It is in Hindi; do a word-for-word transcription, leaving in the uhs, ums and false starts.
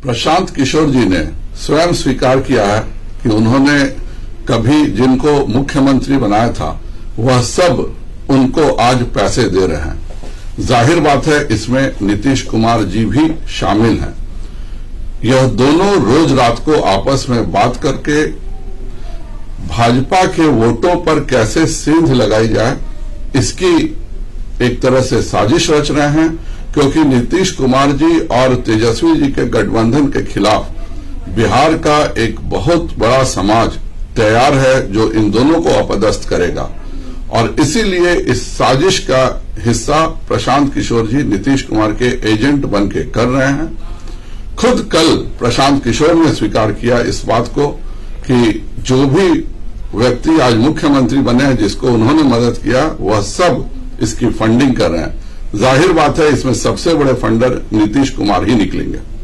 प्रशांत किशोर जी ने स्वयं स्वीकार किया है कि उन्होंने कभी जिनको मुख्यमंत्री बनाया था वह सब उनको आज पैसे दे रहे हैं। जाहिर बात है इसमें नीतीश कुमार जी भी शामिल हैं। यह दोनों रोज रात को आपस में बात करके भाजपा के वोटों पर कैसे सेंध लगाई जाए इसकी एक तरह से साजिश रच रहे हैं, क्योंकि नीतीश कुमार जी और तेजस्वी जी के गठबंधन के खिलाफ बिहार का एक बहुत बड़ा समाज तैयार है जो इन दोनों को अपदस्थ करेगा। और इसीलिए इस साजिश का हिस्सा प्रशांत किशोर जी नीतीश कुमार के एजेंट बन के कर रहे हैं। खुद कल प्रशांत किशोर ने स्वीकार किया इस बात को कि जो भी व्यक्ति आज मुख्यमंत्री बने हैं जिसको उन्होंने मदद किया वह सब इसकी फंडिंग कर रहे हैं। जाहिर बात है इसमें सबसे बड़े फंडर नीतीश कुमार ही निकलेंगे।